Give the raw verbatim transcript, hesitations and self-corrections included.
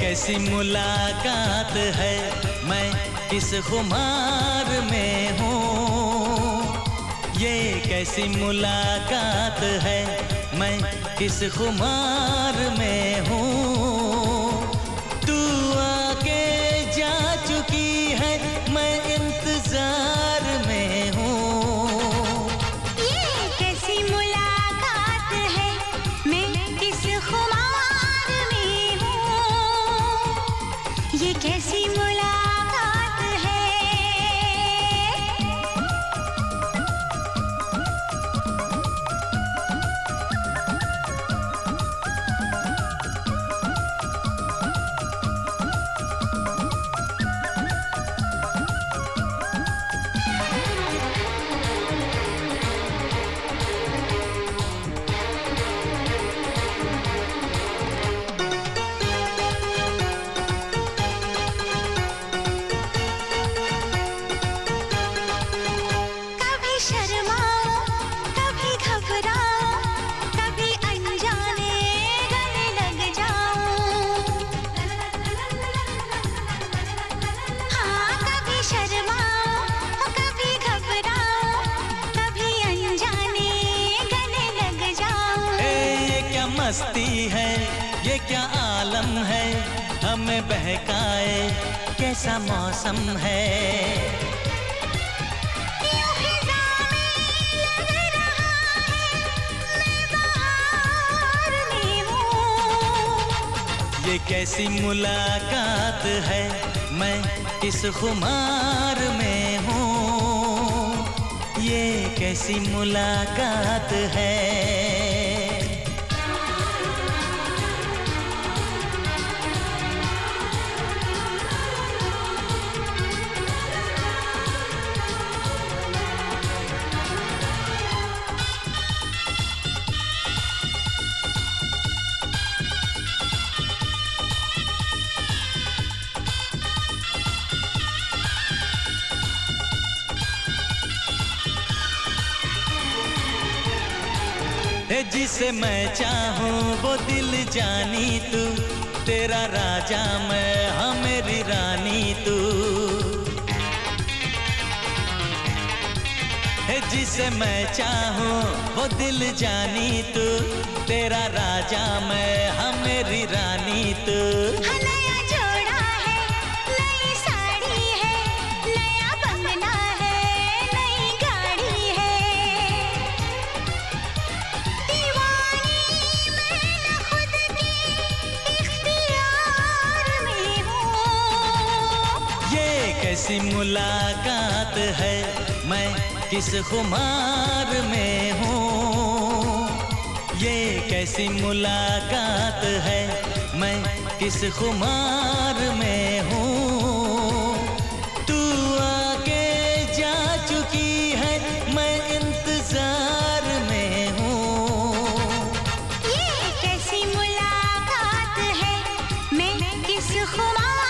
कैसी मुलाकात है, मैं किस खुमार में हूँ। ये कैसी मुलाकात है, मैं किस खुमार में हूँ। तू आके जा चुकी है, मैं इंतजार में हूँ। ये कैसी मुलाकात है, मैं किस खुमार में हूँ। ये कैसी मुलाकात है। मस्ती है, ये क्या आलम है, हमें बहकाए कैसा मौसम है। यूं खिज़ां में लग रहा है, मैं बहार में हूँ। ये कैसी मुलाकात है, मैं किस खुमार में हूँ। ये कैसी मुलाकात है। जिसे मैं चाहूँ वो दिल जानी तू, तेरा राजा मैं हाँ मेरी रानी तू। जिसे मैं चाहूँ वो दिल जानी तू, तेरा राजा मैं हाँ मेरी रानी तू। नया जोड़ा है, नई साड़ी है, नया बंगला है, नई गाड़ी है। दीवानी मैं न खुद के इख्तियार में हूँ। ये कैसी मुलाकात है, मैं किस खुमार में हूँ। ये कैसी मुलाकात है, मैं किस खुमार में हूँ। तू आके जा चुकी है, मैं इंतजार में हूँ। ये कैसी मुलाकात है, मैं किस खुमार